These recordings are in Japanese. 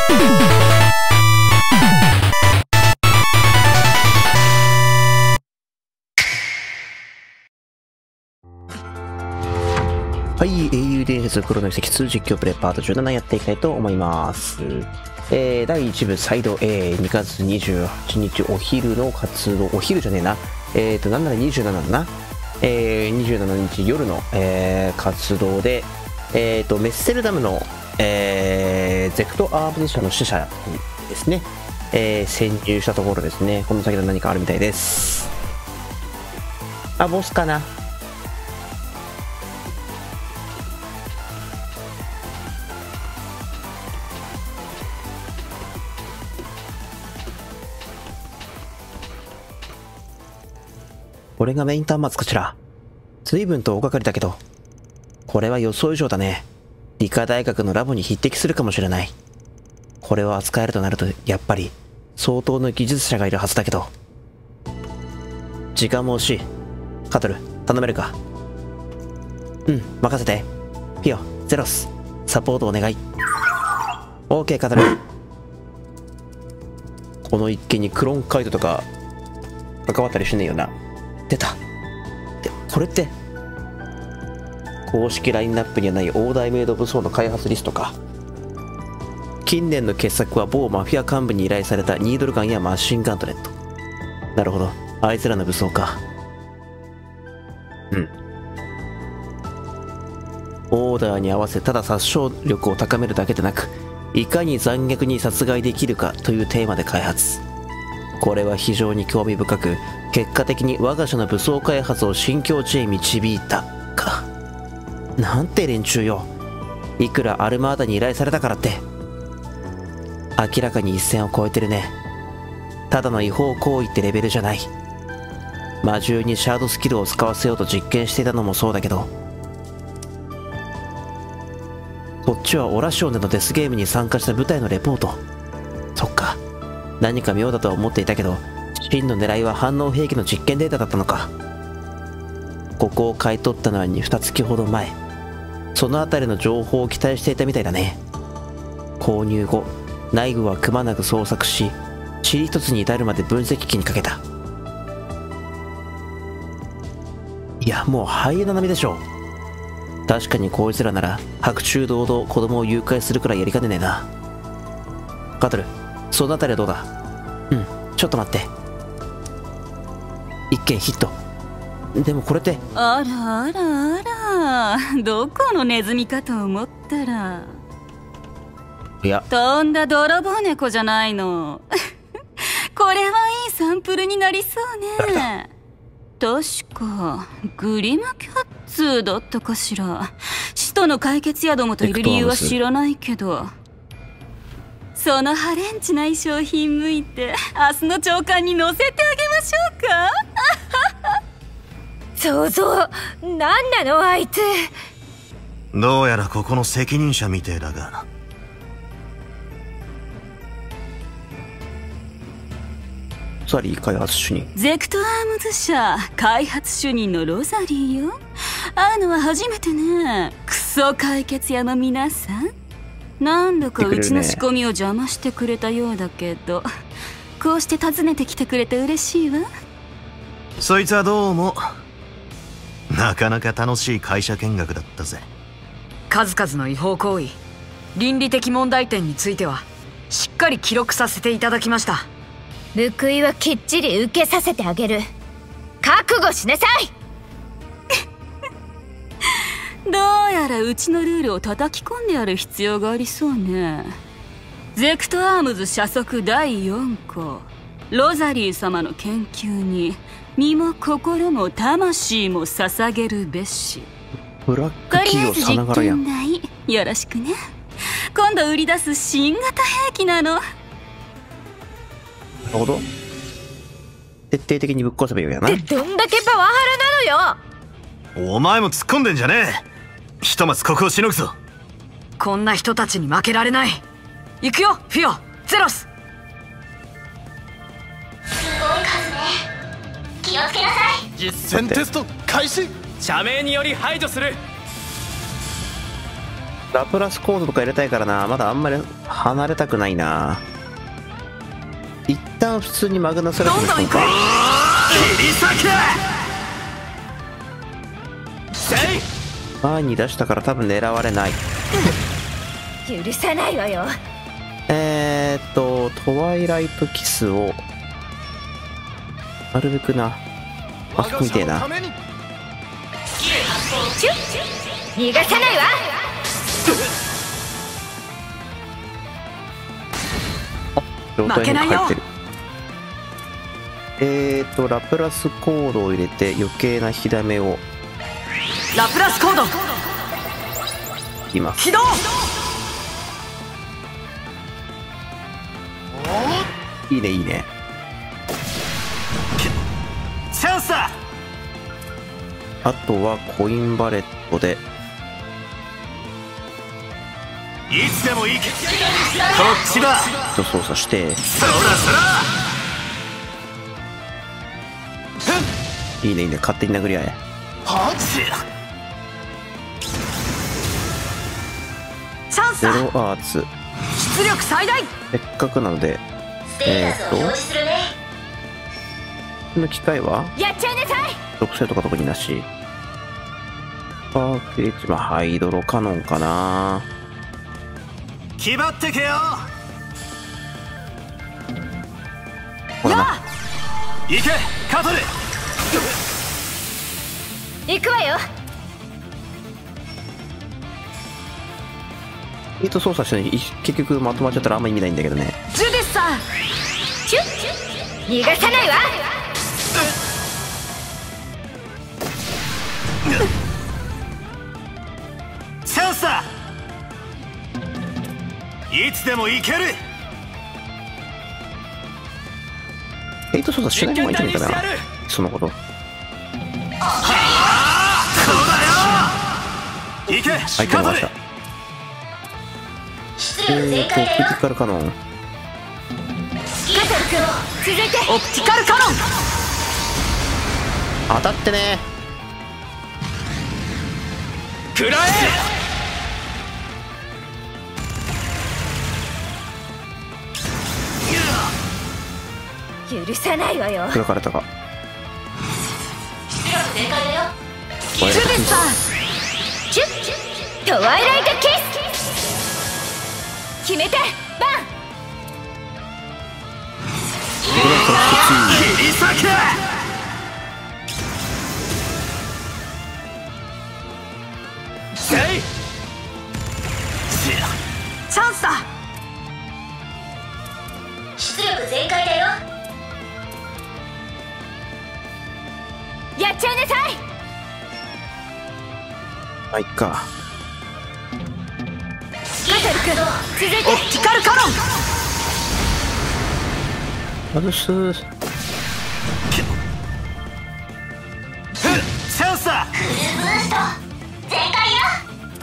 はい、英雄伝説黒の遺跡2実況プレイパート17やっていきたいと思います。第1部再度、2月28日お昼の活動、お昼じゃねえな。なんなら27だな。27日夜の、活動で、メッセルダムの、ゼクトアームズ社の支社にですね、潜入したところですね。この先で何かあるみたいです。あ、ボスかな。これがメイン端末かしら。随分と大掛かりだけど、これは予想以上だね。理科大学のラボに匹敵するかもしれない。これを扱えるとなると、やっぱり相当の技術者がいるはずだけど。時間も惜しい。カトル、頼めるか。うん、任せて。ピオ、ゼロス、サポートお願い。OK、カトル。この一件にクロンカイトとか関わったりしねえよな。出た。で、これって公式ラインナップにはないオーダーメイド武装の開発リストか。近年の傑作は某マフィア幹部に依頼されたニードルガンやマシンガントレット。なるほど、あいつらの武装か。うん。オーダーに合わせただ殺傷力を高めるだけでなく、いかに残虐に殺害できるかというテーマで開発。これは非常に興味深く、結果的に我が社の武装開発を新境地へ導いたか。なんて連中よ。いくらアルマーダに依頼されたからって明らかに一線を越えてるね。ただの違法行為ってレベルじゃない。魔獣にシャードスキルを使わせようと実験していたのもそうだけど、こっちはオラシオンでのデスゲームに参加した部隊のレポート。そっか、何か妙だとは思っていたけど、真の狙いは反応兵器の実験データだったのか。ここを買い取ったのは2月ほど前。そのあたりの情報を期待していたみたいだね。購入後、内部はくまなく捜索し、塵一つに至るまで分析機にかけた。いや、もうハイエナ並みでしょ。確かにこいつらなら白昼堂々子供を誘拐するくらいやりかねねえな。カトル、そのあたりはどうだ。うん、ちょっと待って。一件ヒット。でもこれって。 あらあらあら、どこのネズミかと思ったら、 いや、 とんだ泥棒猫じゃないの。これはいいサンプルになりそうね。確かグリムキャッツだったかしら。使徒の解決やどもといる理由は知らないけど、そのハレンチな商品向いて明日の朝刊に載せてあげましょうか。 想像、なんなのあいつ。 どうやらここの責任者みてえだが。 サリー開発主任。 ゼクトアームズ社開発主任のロザリーよ。会うのは初めてね。クソ解決屋の皆さん。何度かうちの仕込みを邪魔してくれたようだけど、こうして訪ねてきてくれて嬉しいわ。 そいつはどうもなかなか楽しい会社見学だったぜ。 数々の違法行為、倫理的問題点についてはしっかり記録させていただきました。 報いはきっちり受けさせてあげる。覚悟しなさい。 どうやらうちのルールを叩き込んでやる必要がありそうね。ゼクトアームズ社則第4項、ロザリー様の研究に身も心も魂も捧げるべし。 ブラック企業さながらやん。 とりあえず実験台よろしくね。今度売り出す新型兵器なの。 なるほど。徹底的にぶっ壊せばいいよやな。 どんだけパワハラなのよ。 お前も突っ込んでんじゃねえ。ひとまずここをしのぐぞ。 こんな人たちに負けられない。行くよフィオ、ゼロス。 すごい数ね。気をつけなさい。 実戦テスト開始。社名により排除する。 ラプラスコードとか入れたいからな。まだあんまり離れたくないな。一旦普通にマグナスラックの方か。前に出したから多分狙われない。 許さないわよ。 トワイライトキスをなるべくな、あそこみてえな。 逃がさないわ。 状態に入ってる。ラプラスコードを入れて余計な火ダメを。 ラプラスコードいきます。 起動。 いいねいいね。 チャンスだ。 あとはコインバレットでいつでもいい。こっちだ。 操作して、 そらそら。 いいねいいね、勝手に殴り合え。 チャンスゼロだ。 アーツ、 出力最大。 せっかくなのでステータスを表示するね。 この機械はやっちゃいなさい。 属性とか特になし。パークエッジ、まあハイドロカノンかな。 気張ってけよ。 ほらな。 行けカトル。 行くわよ。 操作して結局まとまっちゃったらあんま意味ないんだけどね。 ジュディスさん、 チュッ逃がさないわ。 チャンスだ。いつでも行ける。 操作しない方がいいんじゃないかな、そのこと。 そうだよ。行け相手の回した。クリティカルカノン。 カトル君続いて。 オプティカルカノン。 当たってね。 食ら許さないわよ。 砕かれたか。 出力全開だよ。 ジュディスさん、 チュットワイライトキス決めてバン。 切り裂け。 チャンスだ。 出力全開だよ。 やっちゃいなさい。 まあいっか。 カトル君続いて。 オプティカルカノン。 外す。 チャンスだ。 フルブースト全開よ。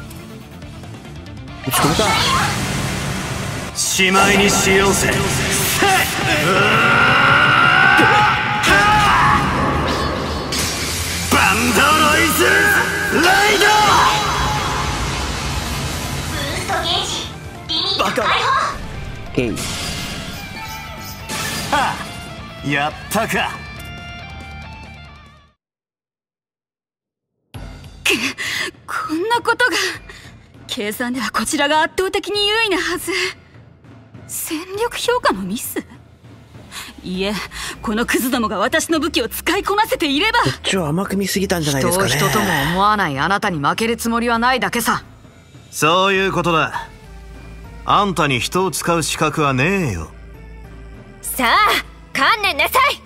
打ち込めた。 しまいにしようぜ。バンドロイズライド。 ブーストゲージリミット解放。 ゲイ。 はあ、やったか。 こんなことが。計算ではこちらが圧倒的に優位なはず。戦力評価のミス。いえ、このクズどもが私の武器を使いこなせていれば。 こっちを甘く見すぎたんじゃないですかね。 人を人とも思わないあなたに負けるつもりはないだけさ。 そういうことだ。あんたに人を使う資格はねえよ。 さあ観念なさい。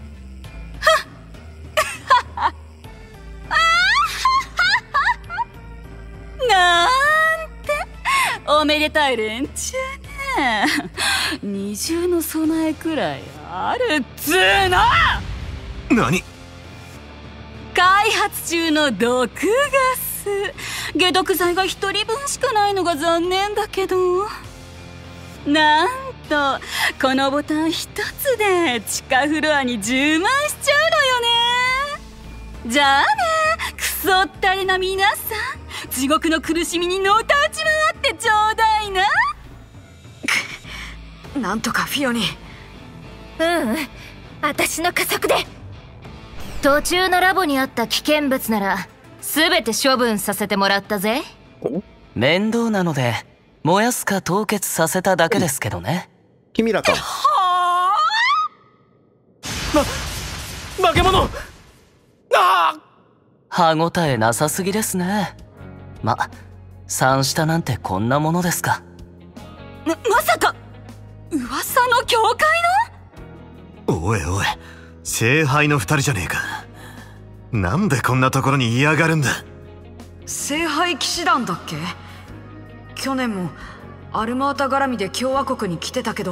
なんておめでたい連中ね。二重の備えくらいあるっつーの。 何？ 開発中の毒ガス。解毒剤が一人分しかないのが残念だけど、なんとこのボタン一つで地下フロアに充満しちゃうのよね。じゃあね、クソったれな皆さん、地獄の苦しみにのたうち回ってちょうだいな。 なんとかフィオに。 私の加速で。途中のラボにあった危険物なら全て処分させてもらったぜ。 面倒なので燃やすか凍結させただけですけどね。 君らか。 化け物。 歯ごたえなさすぎですね。三下なんてこんなものですか。 まさか噂の教会の。 おいおい、聖杯の2人じゃねえか。なんでこんなところに嫌がるんだ。 聖杯騎士団だっけ。去年もアルマータ絡みで共和国に来てたけど。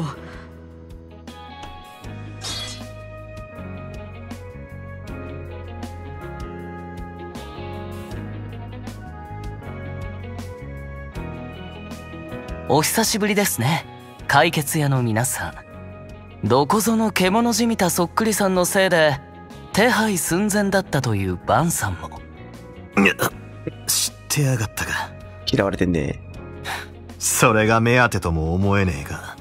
お久しぶりですね、解決屋の皆さん。どこぞの獣じみたそっくりさんのせいで手配寸前だったというバンさんも。 知ってやがったか。 嫌われてんね。 それが目当てとも思えねえが。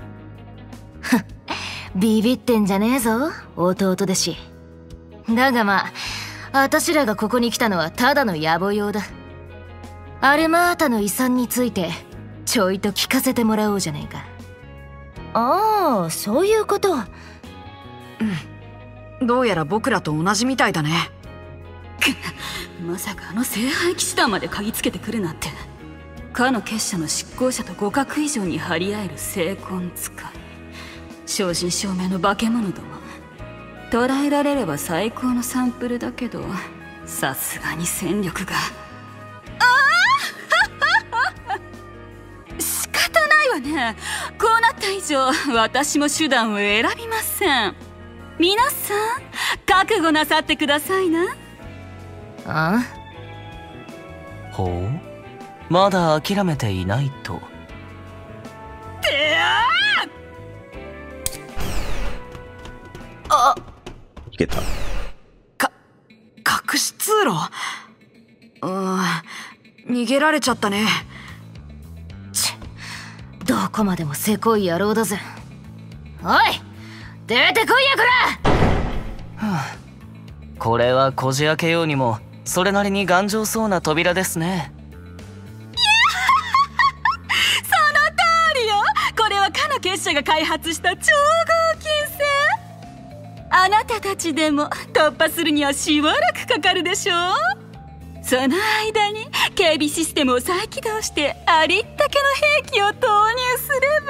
ビビってんじゃねえぞ、弟弟子。だが私らがここに来たのはただの野暮用だ。アルマータの遺産についてちょいと聞かせてもらおうじゃねえか。ああ、そういうこと。 どうやら僕らと同じみたいだね。 まさかあの聖杯騎士団まで嗅ぎつけてくるなんて。かの結社の執行者と互角以上に張り合える精魂使い、正真正銘の化け物ども。捉えられれば最高のサンプルだけど、さすがに戦力が。仕方ないわね。こうなった以上私も手段を選びません。皆さん覚悟なさってくださいな。 ほう、まだ諦めていないと。 いけた。 隠し通路。逃げられちゃったね。 どこまでもせこい野郎だぜ。おい、出てこいやこら。 これはこじ開けようにもそれなりに頑丈そうな扉ですね。 その通りよ。これはかの結社が開発した超合金製。あなたたちでも突破するにはしばらくかかるでしょう。その間に警備システムを再起動してありったけの兵器を投入す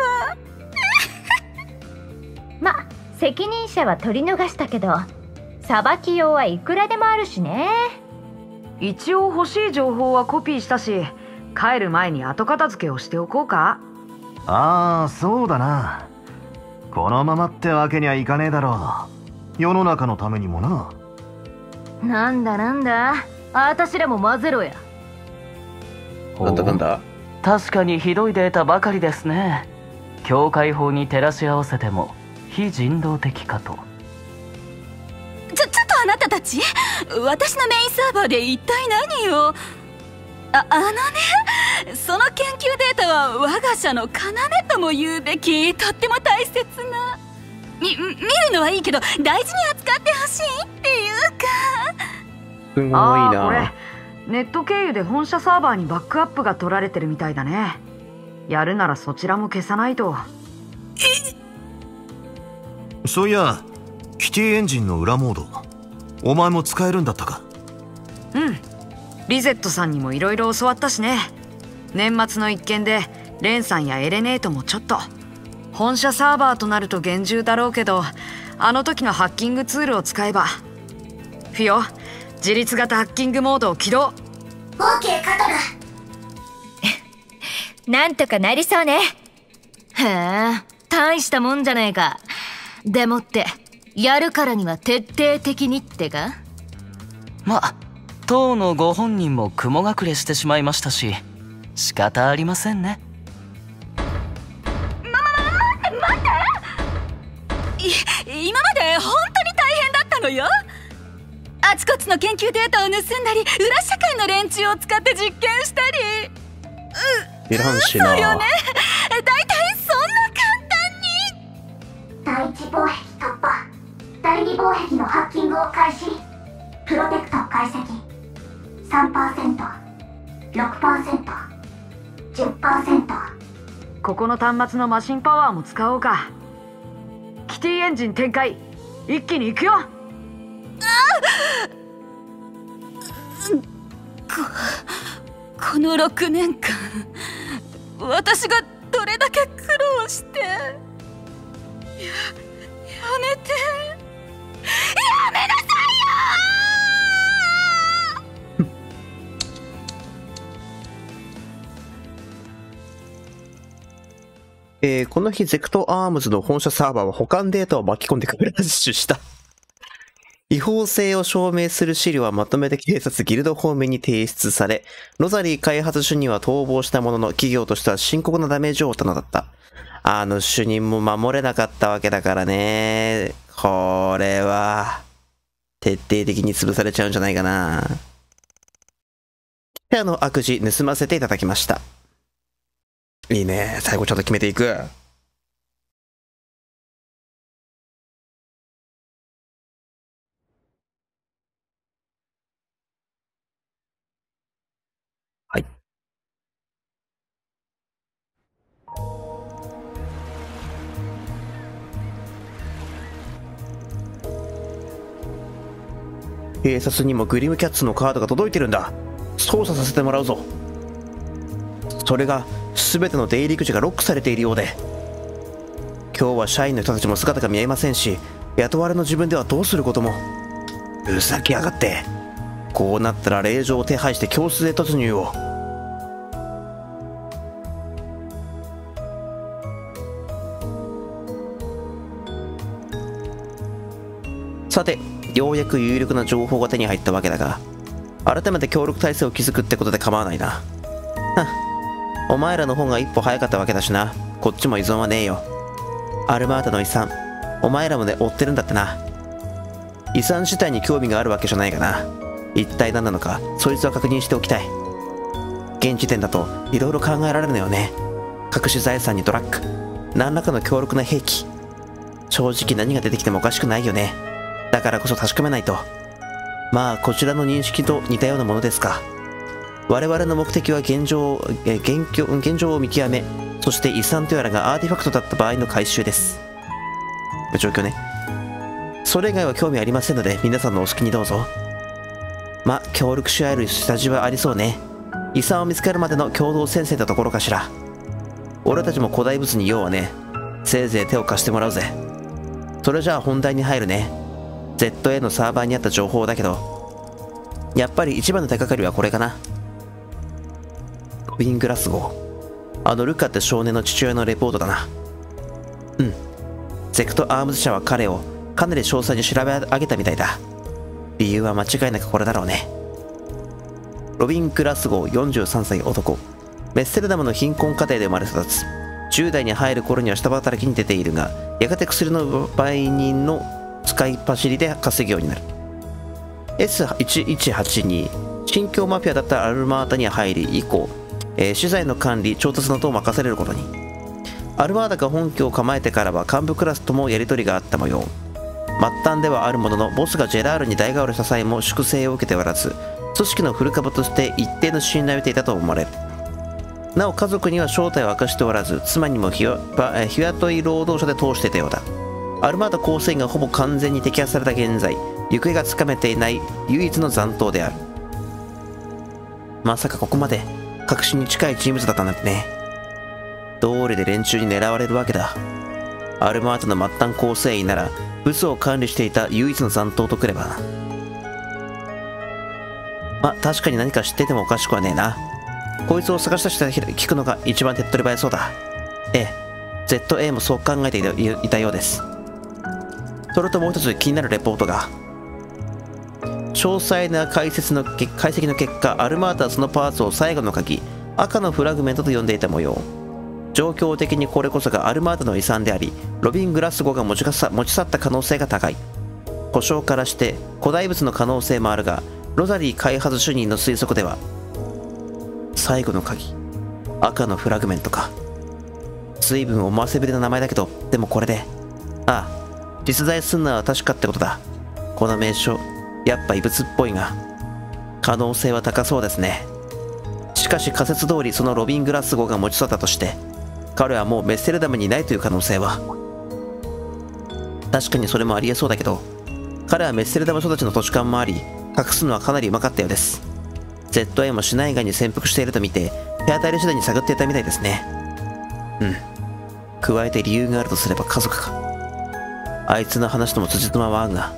れば。 責任者は取り逃したけど、さばき用はいくらでもあるしね。 一応欲しい情報はコピーしたし、帰る前に後片付けをしておこうか。 ああ、そうだな。このままってわけにはいかねえだろう。世の中のためにもな。 なんだ、私らも混ぜろや。 なんだ。 確かにひどいデータばかりですね。境界法に照らし合わせても非人道的かと。 ちょっとあなたたち、私のメインサーバーで一体何を。あのね、その研究データは我が社の要とも言うべきとっても大切な。見るのはいいけど大事に扱ってほしいっていうか。 すごいこれな。 ネット経由で本社サーバーにバックアップが取られてるみたいだね。やるならそちらも消さないと。 そういや、キティエンジンの裏モード、お前も使えるんだったか。 リゼットさんにもいろいろ教わったしね。年末の一件でレンさんやエレネートもちょっと。本社サーバーとなると厳重だろうけど、あの時のハッキングツールを使えば。フィオ、自立型ハッキングモードを起動。 OK カトナ。 なんとかなりそうね。へえ、大したもんじゃねえか。でもってやるからには徹底的にってか。 当のご本人も雲隠れしてしまいましたし仕方ありませんね。 待って今まで本当に大変だったのよ。あちこちの研究データを盗んだり、裏社会の連中を使って実験したり。 いらんしな。 そうよね。大体そんな簡単に。 3%、6%、10%。 ここの端末のマシンパワーも使おうか。キティエンジン展開、一気に行くよ。 この6年間私がどれだけ苦労して。やめて、やめなさいよこの日ゼクトアームズの本社サーバーは保管データを巻き込んでクラッシュした。違法性を証明する資料はまとめて警察ギルド方面に提出され、ロザリー開発主任は逃亡したものの企業としては深刻なダメージを負ったのだった。あの主任も守れなかったわけだからね。これは徹底的に潰されちゃうんじゃないかな。部屋の悪事盗ませていただきました。いいね。最後ちゃんと決めていく。はい。警察にもグリムキャッツのカードが届いてるんだ。操作させてもらうぞ。それが全ての出入り口がロックされているようで、今日は社員の人たちも姿が見えませんし、雇われの自分ではどうすることも。ふざけやがって。こうなったら令状を手配して教室へ突入を。さて、ようやく有力な情報が手に入ったわけだが、改めて協力体制を築くってことで構わないな。お前らの方が一歩早かったわけだしな。こっちも依存はねえよ。アルマータの遺産、お前らもね追ってるんだってな。遺産自体に興味があるわけじゃないがな。一体何なのかそいつは確認しておきたい。現時点だといろいろ考えられるのよね。隠し財産にドラッグ、何らかの強力な兵器。正直何が出てきてもおかしくないよね。だからこそ確かめないと。まあこちらの認識と似たようなものですか。我々の目的は現状を見極め、そして遺産とやらがアーティファクトだった場合の回収です。状況ね。それ以外は興味ありませんので皆さんのお好きにどうぞ。ま、協力し合える下地はありそうね。遺産を見つけるまでの共同戦線ってところかしら。俺たちも古代物に用はね。せいぜい手を貸してもらうぜ。それじゃあ本題に入るね。ZA のサーバーにあった情報だけど、やっぱり一番の手がかりはこれかな。ロビン・グラスゴー。ルカって少年の父親のレポートだな。うん。ゼクトアームズ社は彼をかなり詳細に調べ上げたみたいだ。理由は間違いなくこれだろうね。ロビン・グラスゴー43歳男。メッセルダムの貧困家庭で生まれ育つ。10代に入る頃には下働きに出ているが、やがて薬の売人の使いっ走りで稼ぐようになる。S1182、新疆マフィアだったアルマータに入り以降、資材の管理、調達などを任されることに。アルマータが本拠を構えてからは幹部クラスともやり取りがあった模様。末端ではあるものの、ボスがジェラールに代替わりした際も粛清を受けておらず、組織の古株として一定の信頼を得ていたと思われる。なお家族には正体を明かしておらず、妻にも日雇い労働者で通していたようだ。アルマータ構成員がほぼ完全に摘発された現在、行方がつかめていない唯一の残党である。まさかここまで確信に近い人物だったなんてね。道理で連中に狙われるわけだ。アルマータの末端構成員ならブスを管理していた唯一の残党とくれば。ま、確かに何か知っていてもおかしくはねえな。こいつを探し出して聞くのが一番手っ取り早そうだ。ええ、ZA もそう考えていたようです。それともう一つ気になるレポートが。詳細な解析の結果、アルマータはそのパーツを最後の鍵、赤のフラグメントと呼んでいた模様。状況的にこれこそがアルマータの遺産であり、ロビン・グラスゴーが持ち去った可能性が高い。故障からして古代物の可能性もあるが、ロザリー開発主任の推測では、最後の鍵、赤のフラグメントか。随分思わせぶりな名前だけど、でもこれで、ああ、実在すんのは確かってことだ。この名称、やっぱ異物っぽいが。 可能性は高そうですね。しかし仮説通りそのロビン・グラスゴーが持ち去ったとして、彼はもうメッセルダムにいないという可能性は。確かにそれもありえそうだけど、彼はメッセルダム育ちの土地勘もあり、隠すのはかなりうまかったようです。ZA も市内外に潜伏していると見て、手当たり次第に探っていたみたいですね。加えて理由があるとすれば家族か。あいつの話とも辻褄は合うが、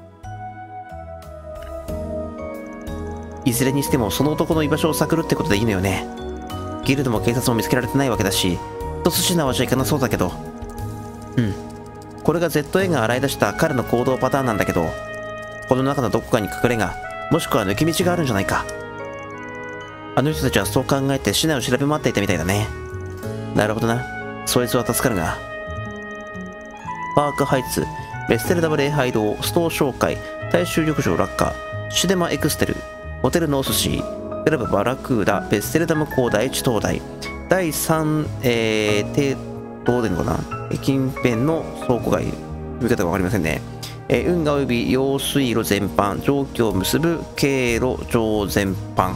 いずれにしてもその男の居場所を探るってことでいいのよね。ギルドも警察も見つけられてないわけだし、一筋縄じゃいかなそうだけど。これが ZA が洗い出した彼の行動パターンなんだけど、この中のどこかに隠れが、もしくは抜け道があるんじゃないか。あの人たちはそう考えて市内を調べ回っていたみたいだね。なるほどな。そいつは助かるが。パークハイツ、ベステルダム礼拝堂、ストー紹介、大衆浴場落下、シネマエクステル、ホテルノースシー、クラブバラクーダ、ベステルダム港第一灯台、第3、どうでんのかな、近辺の倉庫街、読み方がわかりませんね。運河及び用水路全般、状況を結ぶ経路上全般。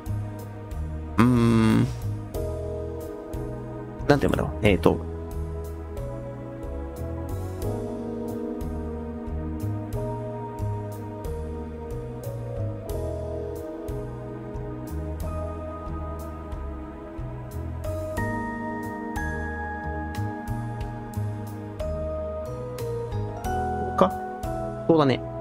なんて読むんだろう。そうだね。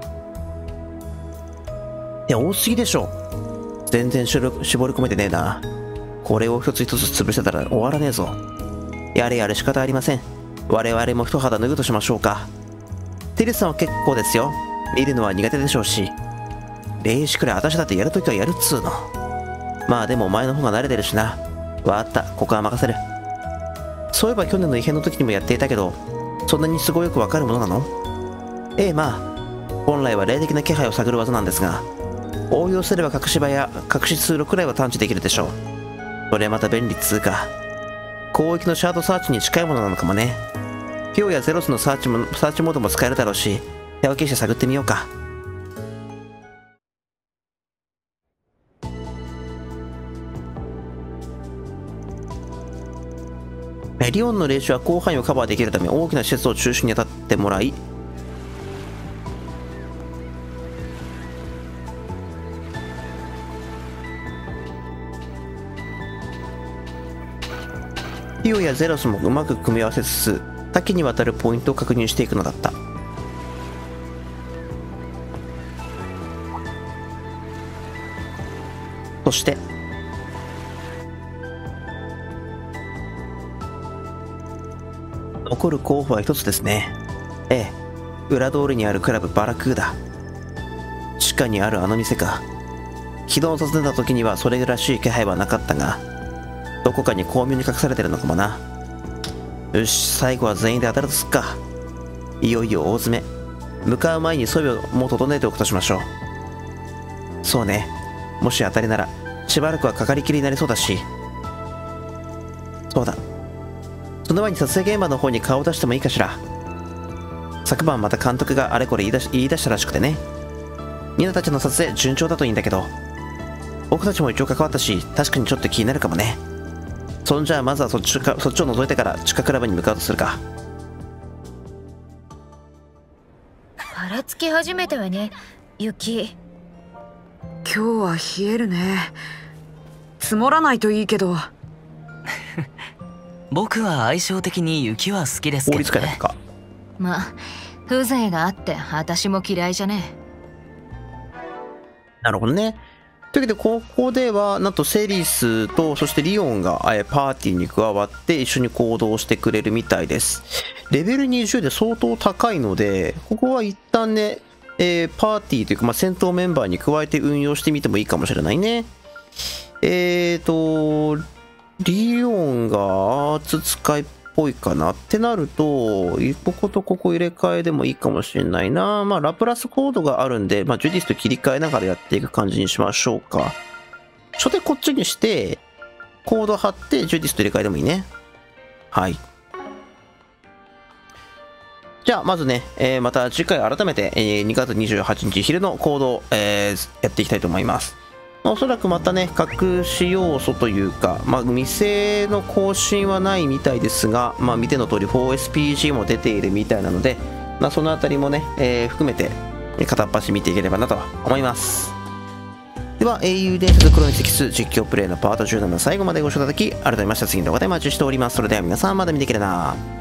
いや、多すぎでしょ。全然絞り込めてねえな。これを一つ一つ潰してたら終わらねえぞ。やれやれ仕方ありません。我々も一肌脱ぐとしましょうか。テリスさんは結構ですよ。見るのは苦手でしょうし。霊視くらい私だってやるときはやるっつうの。まあでもお前の方が慣れてるしな。わかった、ここは任せる。そういえば去年の異変の時にもやっていたけど、そんなに都合よくわかるものなの？ええ、まあ。本来は霊的な気配を探る技なんですが、応用すれば隠し場や隠し通路くらいは探知できるでしょう。それまた便利っつうか、広域のシャードサーチに近いものなのかもね。ピオやゼロスのサーチモードも使えるだろうし、手分けして探ってみようか。リオンの霊視は広範囲をカバーできるため、大きな施設を中心に当たってもらい、ピオやゼロスもうまく組み合わせつつ、多岐にわたるポイントを確認していくのだった。そして残る候補は一つですね。ええ、裏通りにあるクラブバラクーダ。地下にあるあの店か。昨日訪ねた時にはそれらしい気配はなかったが、どこかに巧妙に隠されてるのかもな。よし、最後は全員で当たるとすっか。いよいよ大詰め。向かう前に装備をもう整えておくとしましょう。そうね。もし当たりならしばらくはかかりきりになりそうだし。そうだ、その前に撮影現場の方に顔を出してもいいかしら。昨晩また監督があれこれ言い出したらしくてね。ニナたちの撮影順調だといいんだけど、僕たちも一応関わったし、確かにちょっと気になるかもね。そんじゃあまずはそっちを覗いてから地下クラブに向かうとするか。 ぱらつき始めたわね、雪。 今日は冷えるね。積もらないといいけど。 僕は相性的に雪は好きですけどね。 法律家ですか。 まあ風情があって私も嫌いじゃねなるほどね。というわけでここではなんとセリスとそしてリオンがパーティーに加わって一緒に行動してくれるみたいです。レベル20で相当高いので、ここは一旦ね、パーティーというか、戦闘メンバーに加えて運用してみてもいいかもしれないね。リオンがアーツ使いっぽいかなってなると、こことここ入れ替えでもいいかもしれないな。ラプラスコードがあるんで、ジュディスと切り替えながらやっていく感じにしましょうか。初手こっちにして、コード貼って、ジュディスと入れ替えでもいいね。はい。じゃあ、まずね、また次回改めて、2月28日昼のコードを、やっていきたいと思います。 おそらくまたね、隠し要素というか、店の更新はないみたいですが、見ての通り 4SPG も出ているみたいなので、そのあたりもね、含めて片っ端見ていければなとは思います。では、英雄伝説クロニクス実況プレイのパート17最後までご視聴いただきありがとうございました。次の動画でお待ちしております。それでは皆さんまた見ていければな。